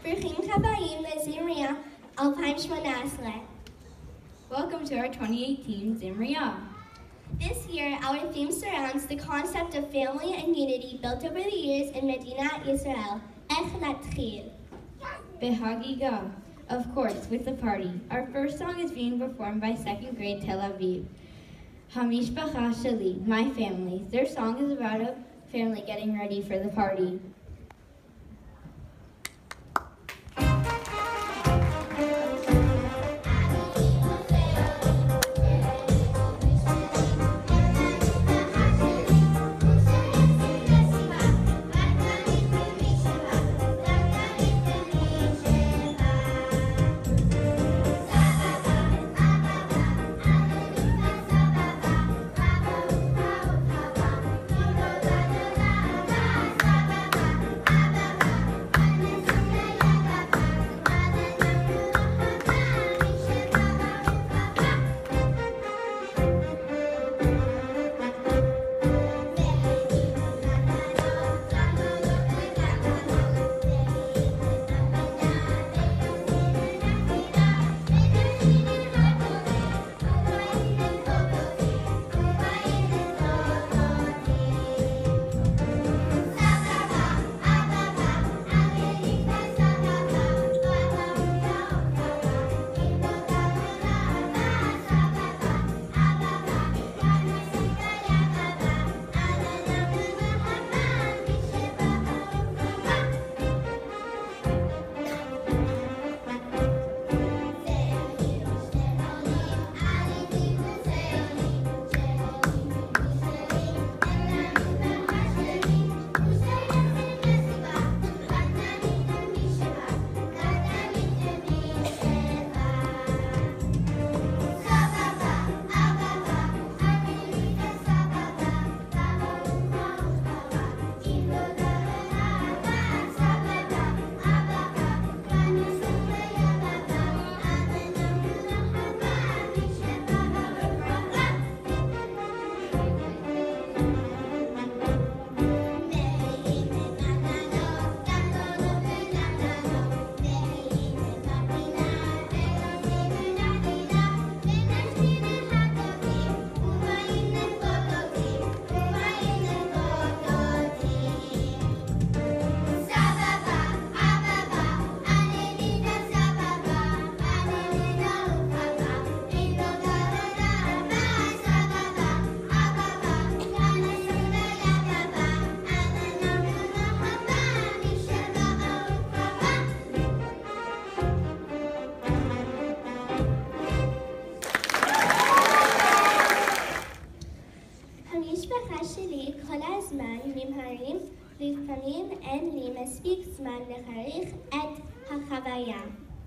ברוכים הבאים לזמריה 2018. Welcome to our 2018 Zimriya. This year, our theme surrounds the concept of family and unity built over the years in Medina, Israel. איך להתחיל? Behagiga. Of course, with the party. Our first song is being performed by 2nd grade Tel Aviv. Hamishpacha Shali, my family. Their song is about a family getting ready for the party. לפעמים אין לי מספיק זמן להעריך את החוויה.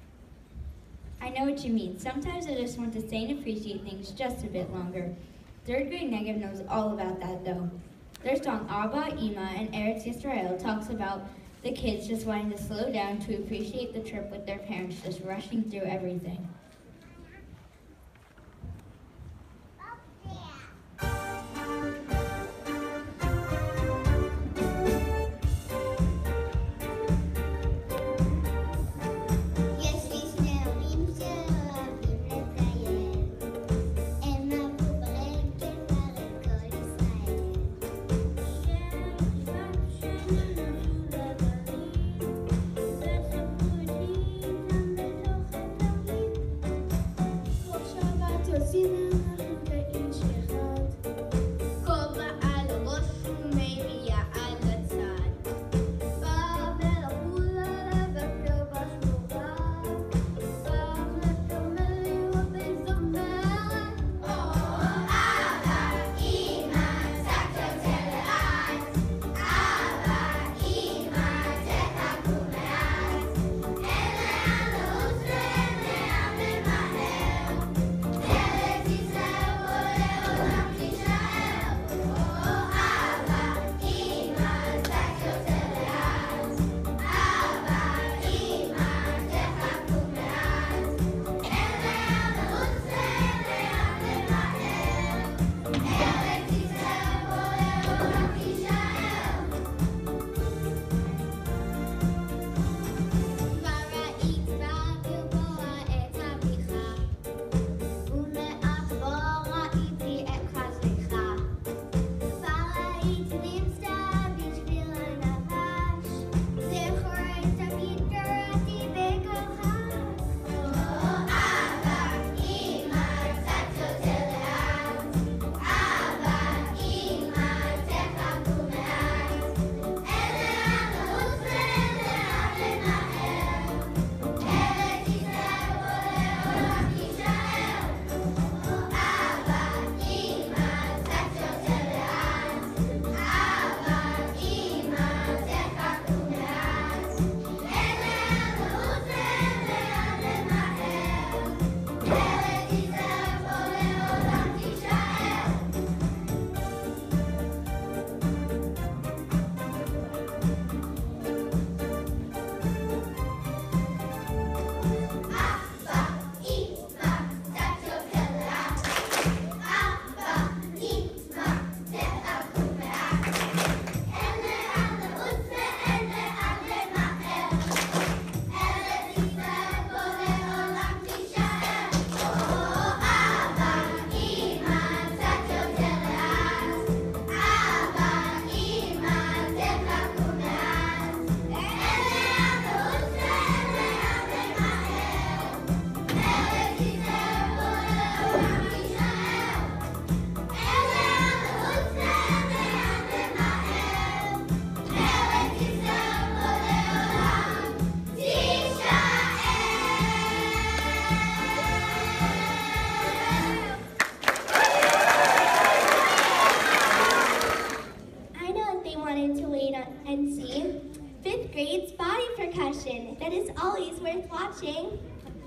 I know what you mean. Sometimes I just want to stay and appreciate things just a bit longer. 3rd grade Negev knows all about that though. Their song Abba, Ima, and Eretz Yisrael talks about the kids just wanting to slow down to appreciate the trip with their parents just rushing through everything. It's body percussion that is always worth watching.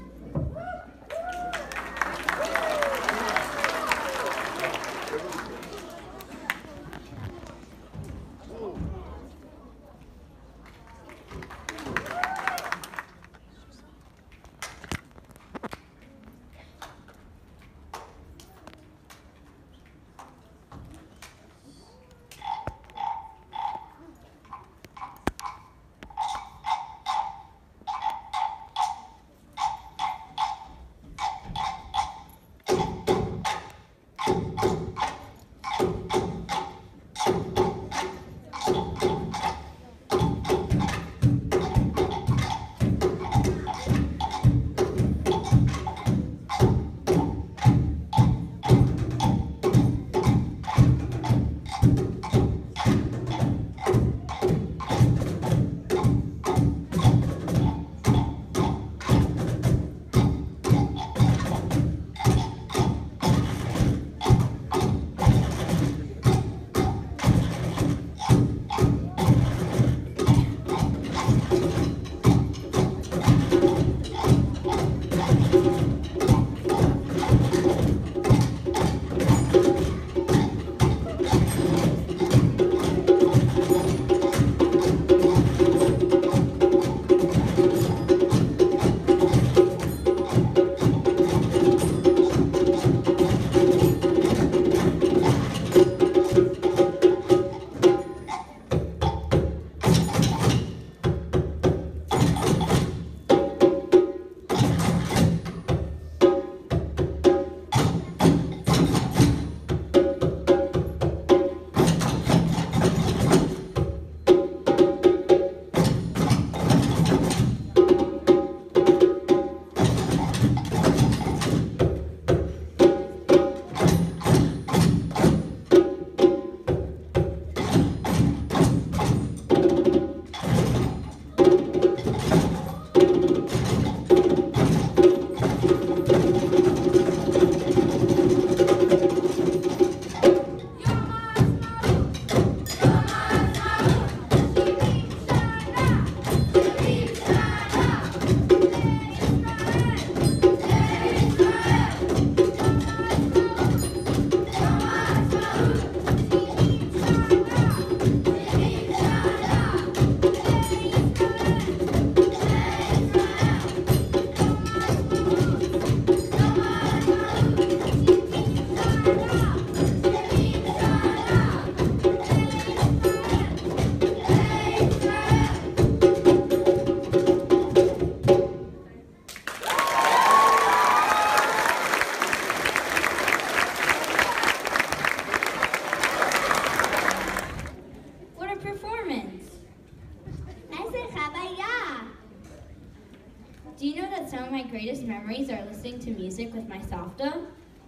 Do you know that some of my greatest memories are listening to music with my savta?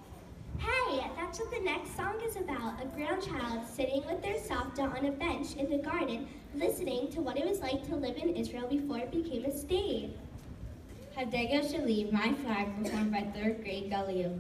Hey, that's what the next song is about. A grandchild sitting with their savta on a bench in the garden, listening to what it was like to live in Israel before it became a state. Hadega Shaliv, My Flag, performed by 3rd grade Galil.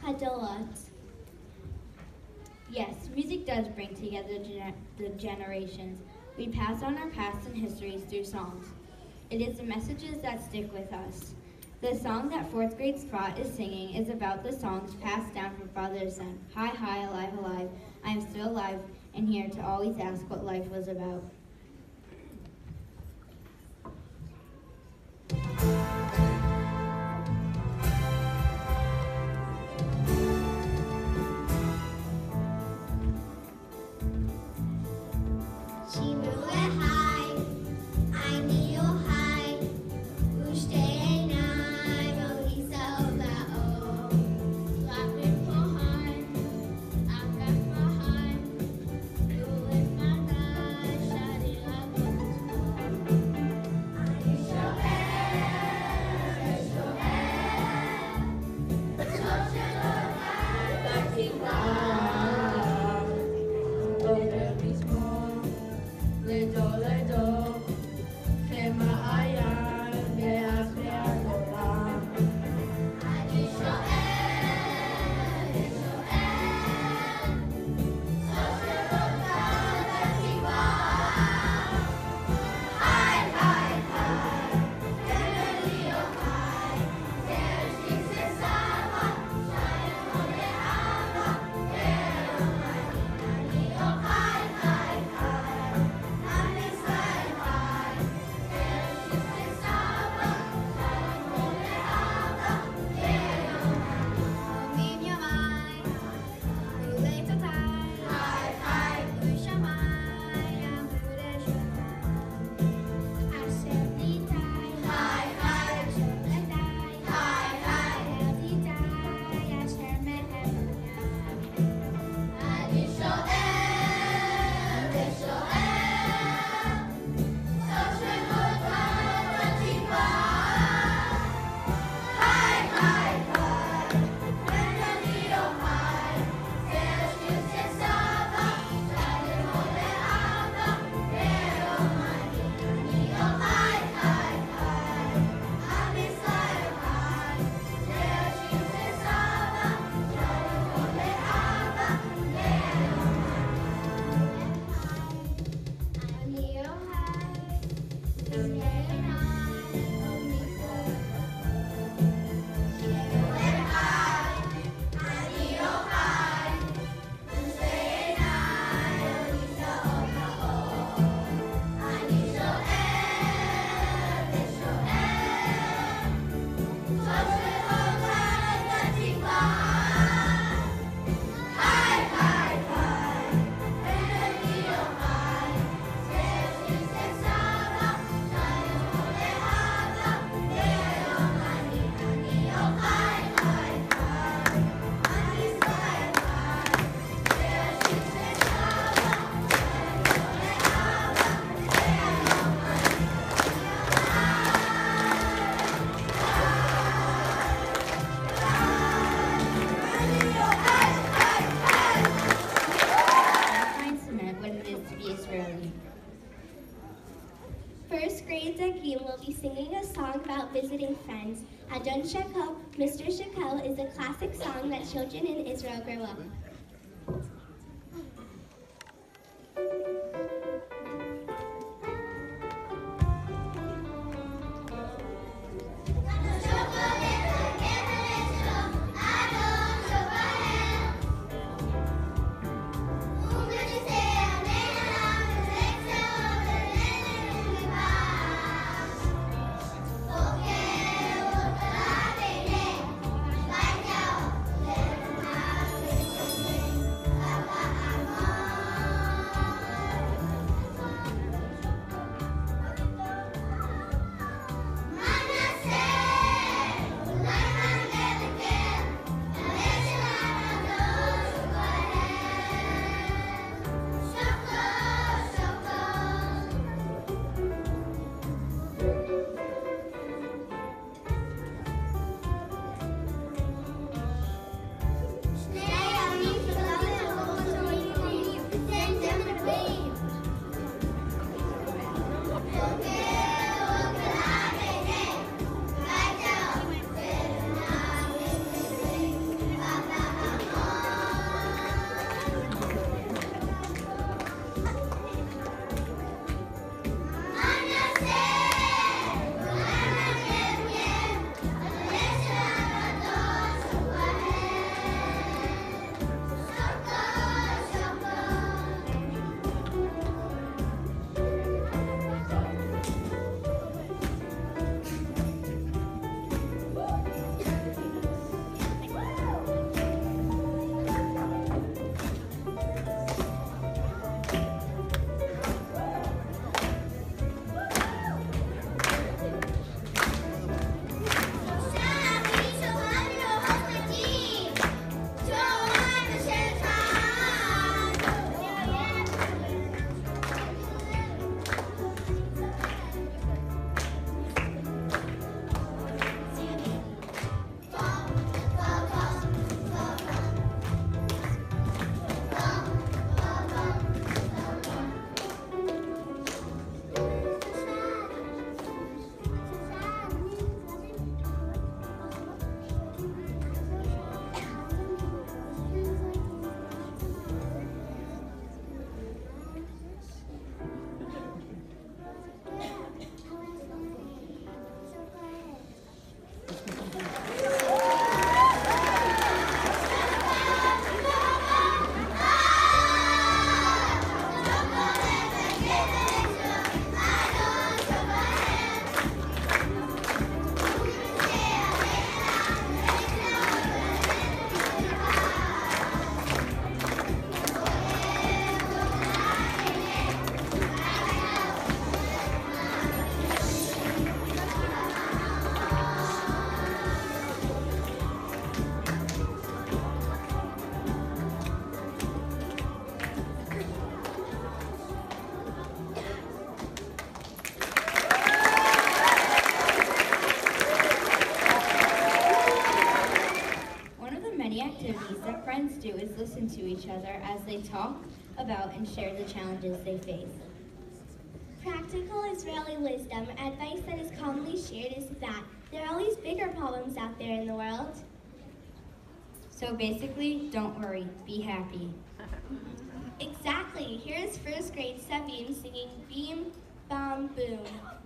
Hadolot. Yes, music does bring together the generations. We pass on our past and histories through songs. It is the messages that stick with us. The song that 4th grade Scott is singing is about the songs passed down from father to son. Hi, hi, alive, alive. I am still alive and here to always ask what life was about. First grade Zagim will be singing a song about visiting friends. Adon Shekel, Mr. Shekel is a classic song that children in Israel grow up. activities that friends do is listen to each other as they talk about and share the challenges they face. Practical Israeli wisdom, advice that is commonly shared, is that there are always bigger problems out there in the world. So basically, don't worry, be happy. Exactly. Here's first grade Sabine singing Beam, Bam, Boom.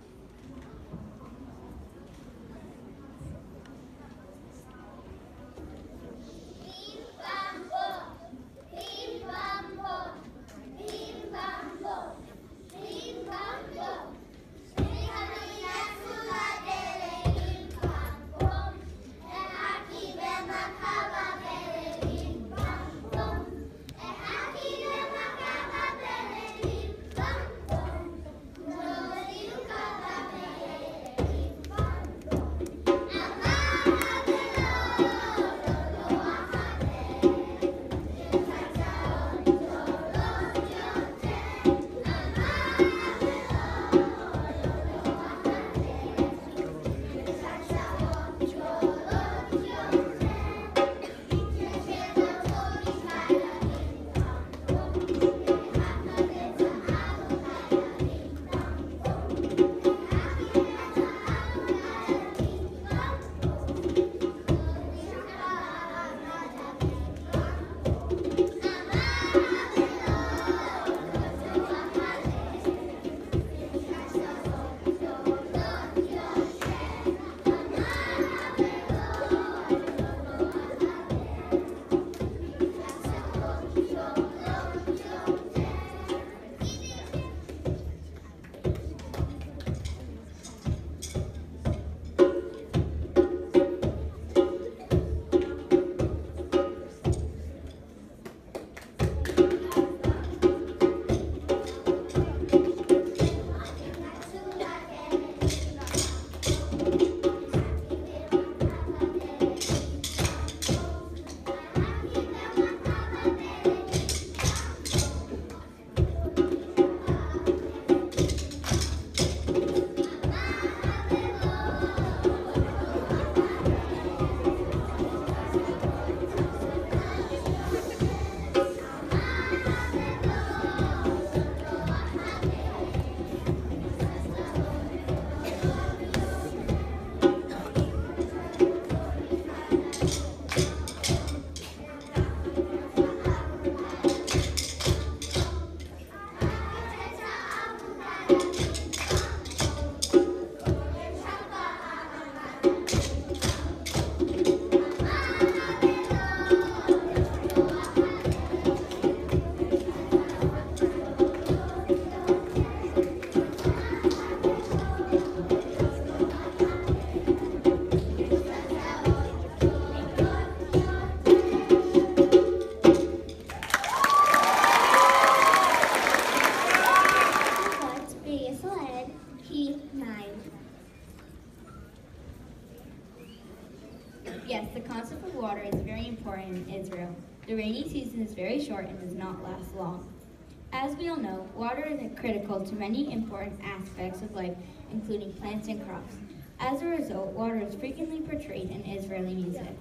Yes, the concept of water is very important in Israel. The rainy season is very short and does not last long. As we all know, water is critical to many important aspects of life, including plants and crops. As a result, water is frequently portrayed in Israeli music.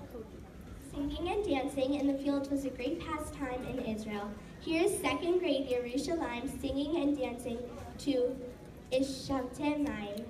Singing and dancing in the fields was a great pastime in Israel. Here's second grade Yerushalayim singing and dancing to Ishavte Mayim.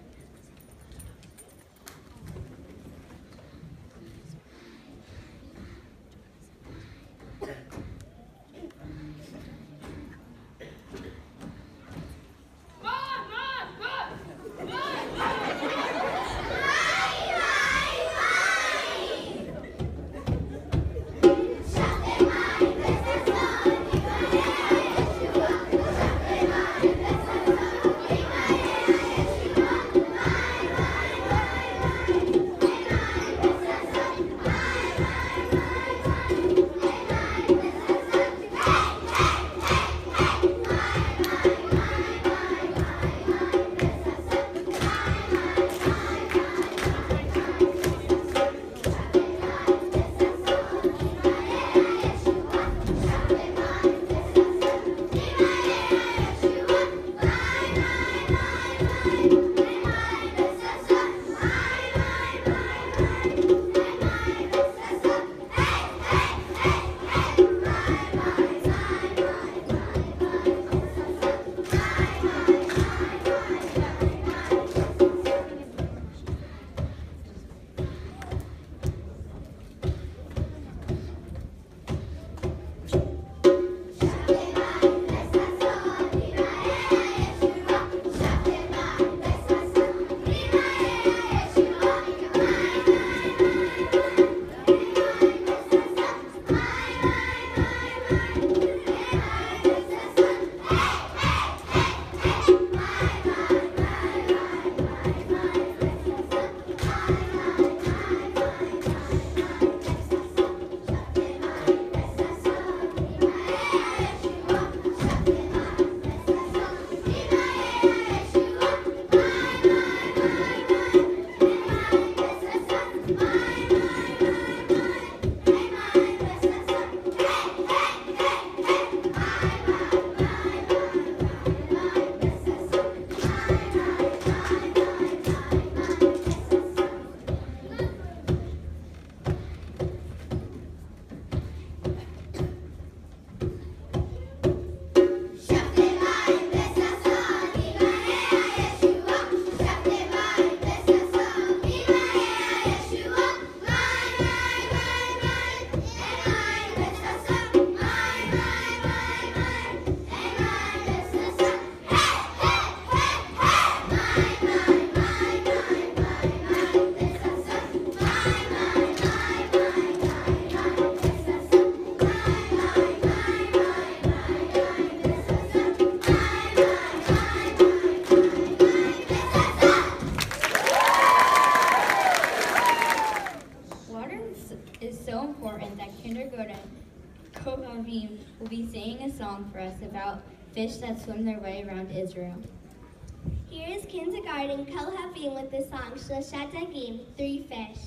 Kohavim will be singing a song for us about fish that swim their way around Israel. Here is kindergarten Kohavim with the song Shloshat Dagim, 3 fish.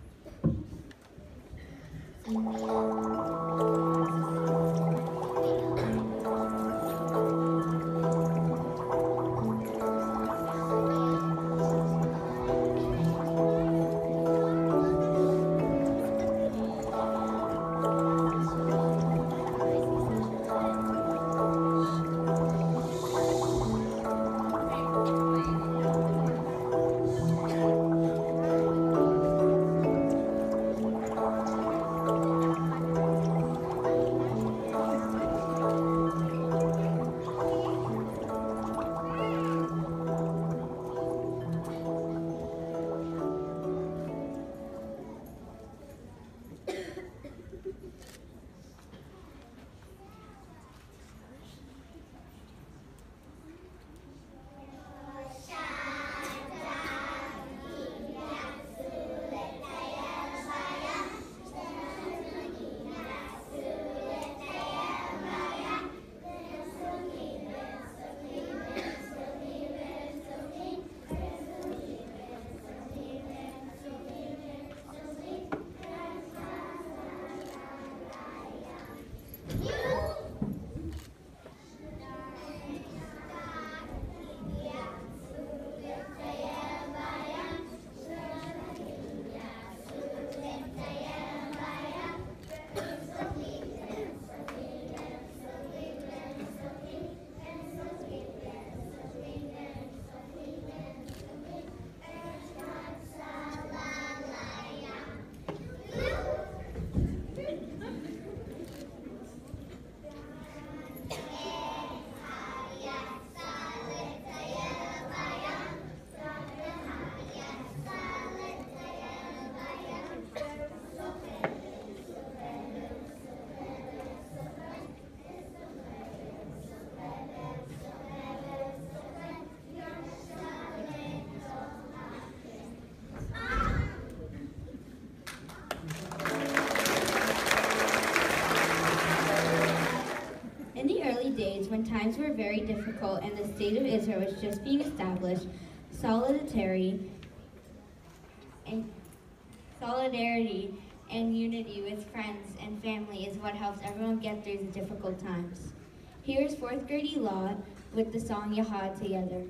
Days when times were very difficult and the state of Israel was just being established, solidarity and unity with friends and family is what helps everyone get through the difficult times. Here's 4th grade Elad with the song Yahad together.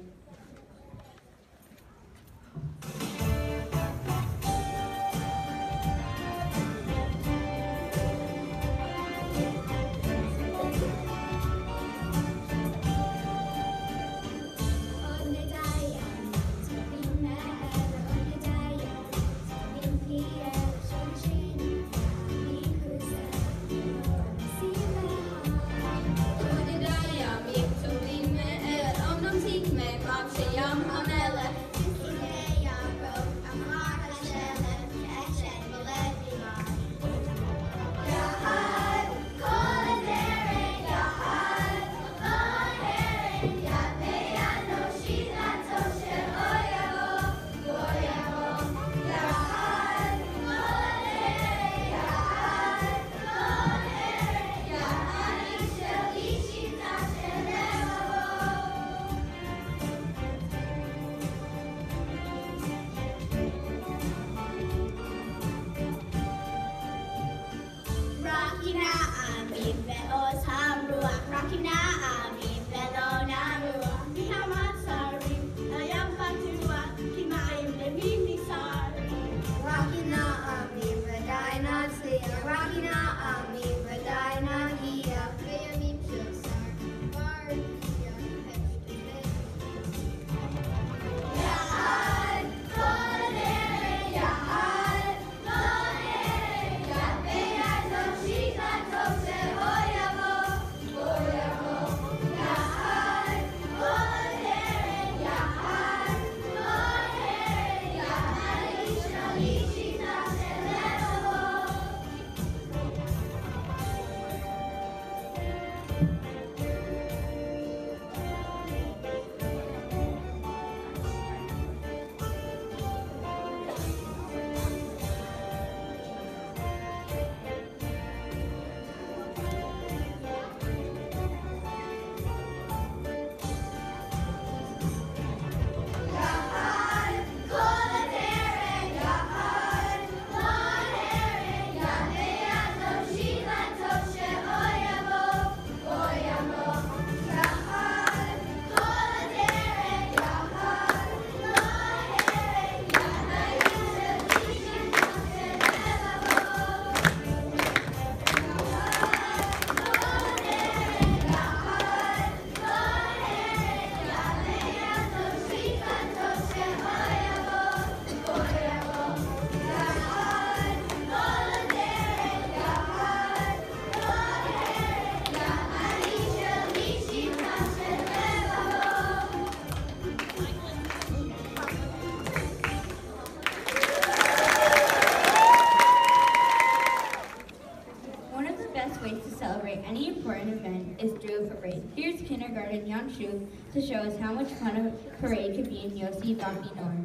best ways to celebrate any important event is through a parade. Here's kindergarten Yan Shu to show us how much fun a parade could be in Yossi Baki Norm.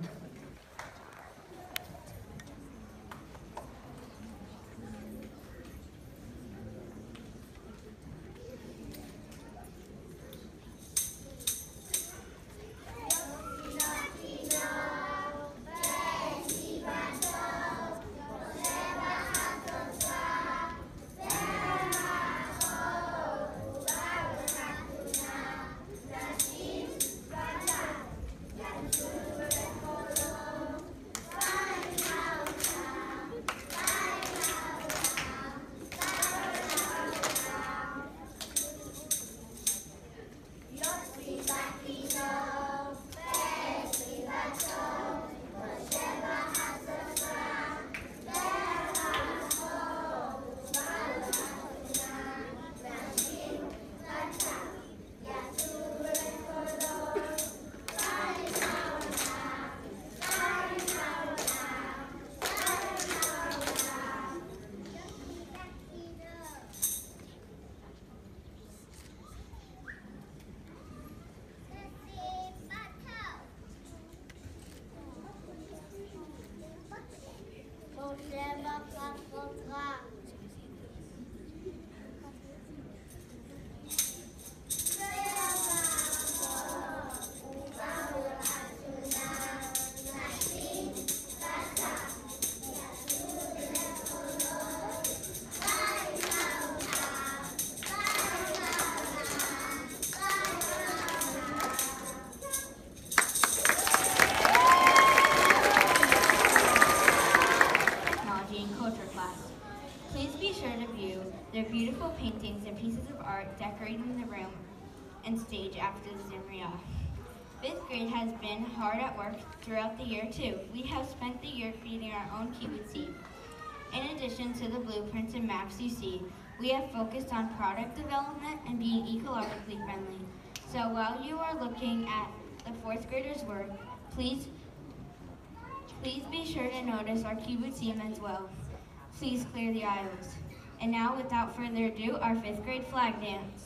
Their beautiful paintings and pieces of art decorating the room and stage after the Zimriah. Fifth grade has been hard at work throughout the year too. We have spent the year creating our own kibbutz. In addition to the blueprints and maps you see, we have focused on product development and being ecologically friendly. So while you are looking at the fourth graders' work, please be sure to notice our kibbutzim as well. Please clear the aisles. And now, without further ado, our fifth grade flag dance.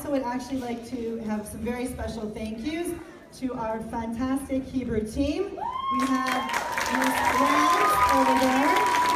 also would actually like to have some very special thank yous to our fantastic Hebrew team. We have Ms. Rand over there.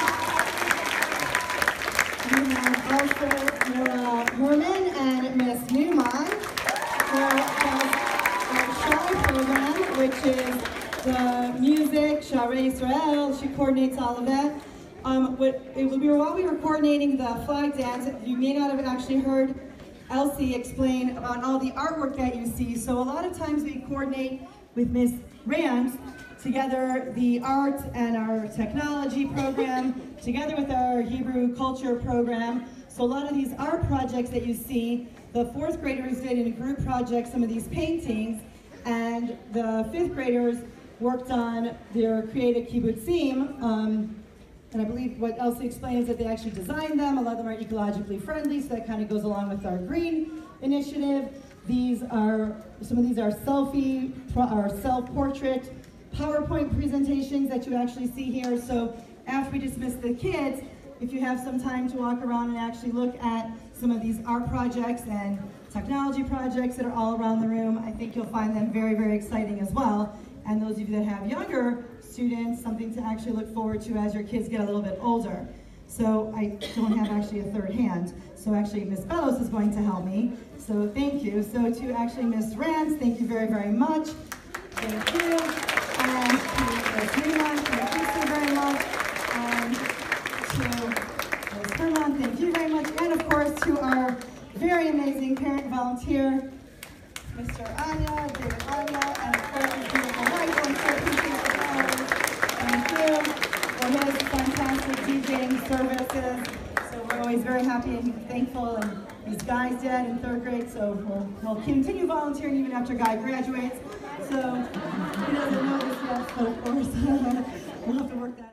We have also Nora Herman and Ms. Newman for our Shai program, which is the music, Sharei Israel. She coordinates all of that. While we were coordinating the flag dance, you may not have actually heard Elsie explain about all the artwork that you see. So a lot of times we coordinate with Ms. Rand together the art and our technology program, together with our Hebrew culture program. So a lot of these art projects that you see, the 4th graders did in a group project some of these paintings, and the 5th graders worked on their creative kibbutzim. And I believe what Elsie explained is that they actually designed them. A lot of them are ecologically friendly, so that kind of goes along with our green initiative. Some of these are self-portrait PowerPoint presentations that you actually see here. So after we dismiss the kids, if you have some time to walk around and actually look at some of these art projects and technology projects that are all around the room, I think you'll find them very, very exciting as well. And those of you that have younger students, something to actually look forward to as your kids get a little bit older. So I don't have actually a third hand. So actually Ms. Bellows is going to help me. So thank you. So to actually Ms. Rance, thank you very, very much. Thank you. And to Ms. Newman, thank you so very much. And to Ms. Herman, thank you very much. And of course to our very amazing parent volunteer, Mr. Anya, David Anya, and of course his beautiful wife. I'm so appreciate the flowers. Thank you for his fantastic DJing services. So we're always very happy and thankful. And these guys did in 3rd grade, so we'll continue volunteering even after Guy graduates. So he doesn't know this yet, so of course we'll have to work that out.